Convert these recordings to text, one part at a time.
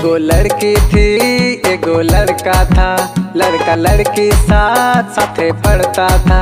एगो लड़की थी एगो लड़का था, लड़का लड़की साथ साथे पढ़ता था।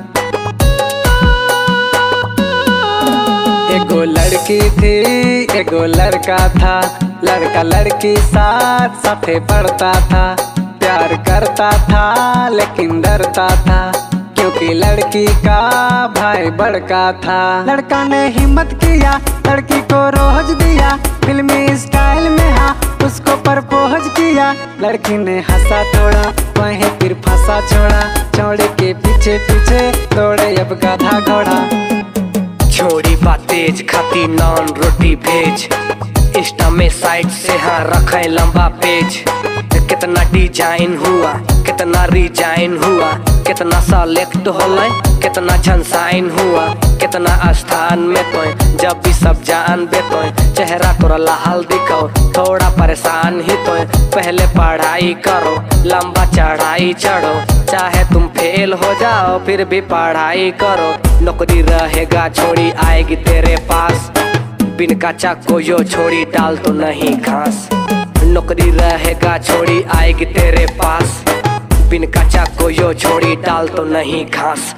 एगो लड़की थी एगो लड़का था, लड़का लड़की साथ साथे पढ़ता था। प्यार करता था लेकिन डरता था, क्योंकि लड़की का भाई बड़का था। लड़का ने हिम्मत किया, लड़की को रोज दिया, फिल्मी स्टाइल में हाँ उसको प्रपोज किया। लड़की ने हंसा थोड़ा वहीं फिर फंसा छोड़ा, छोड़े के पीछे पीछे दौड़े अब गधा घोड़ा। छोड़ी बात तेज खाती नान रोटी भेज, इंस्टा में साइड से हाँ रखे लंबा पेज। कितना डिजाइन हुआ कितना रिजाइन हुआ, कितना सेलेक्ट होले कितना झनसाइन हुआ। कितना स्थान में तो जब भी सब जान बे तो चेहरा तोरा लाल दिखो, थोड़ा परेशान ही तो पहले पढ़ाई करो, लंबा चढ़ाई चढ़ो। चाहे तुम फेल हो जाओ फिर भी पढ़ाई करो, नौकरी रहेगा छोड़ी आएगी तेरे पास। बिन का चाको यो छोड़ी डाल तो नहीं घास, नौकरी रहेगा छोड़ी आएगी तेरे पास। बिन का चाको यो छोड़ी डाल तो नहीं घास।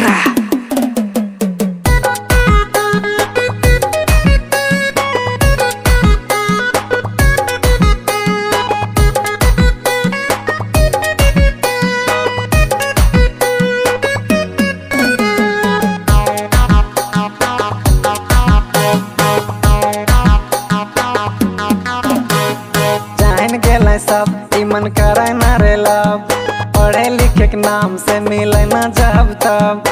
सब मन करे ना रे लब, पढ़े लिखे के नाम से मिले ना जब तब।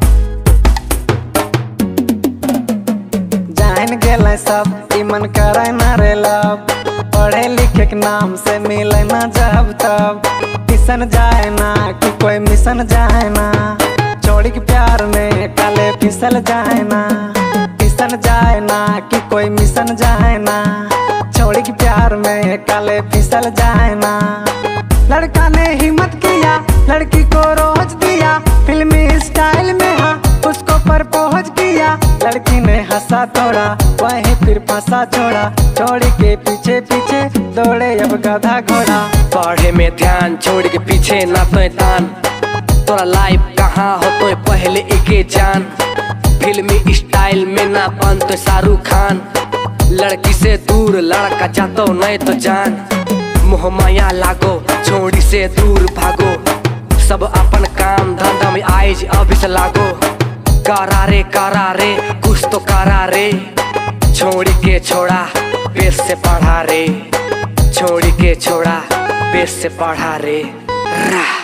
जान गेले सब मन करे ना रे लब, पढ़े लिखे के नाम से मिले ना जब तब। किसन जाए ना कि कोई मिशन जाए ना, छोड़ी के प्यार में काले फिसल जाए ना। किसन जाए ना कि कोई मिशन जाए ना, छोड़ी के प्यार में काले फिसल जाए ना। लड़का ने हिम्मत किया, लड़की को रोज दिया, फिल्मी स्टाइल में हाँ उसको प्रपोज किया। लड़की ने हंसा थोड़ा वहीं फिर फंसा छोड़ा, छोड़ी के पीछे पीछे दौड़े अब गधा घोड़ा। पढ़े में ध्यान छोड़ के पीछे ना तो तान, तोरा लाइफ कहाँ हो तो पहले एके जान। फिल्मी स्टाइल में ना बन तो शाहरुख खान, लड़की से दूर लड़का जातो नहीं तो जान। मोह माया लागो छोड़ी से दूर भागो, सब अपन काम धंधा में आइज अभी से लागो। करारे कुछ तो करारे, छोड़ी के छोड़ा बेस से पढ़ा रे, छोड़ी के छोड़ा बेस से पढ़ा रे।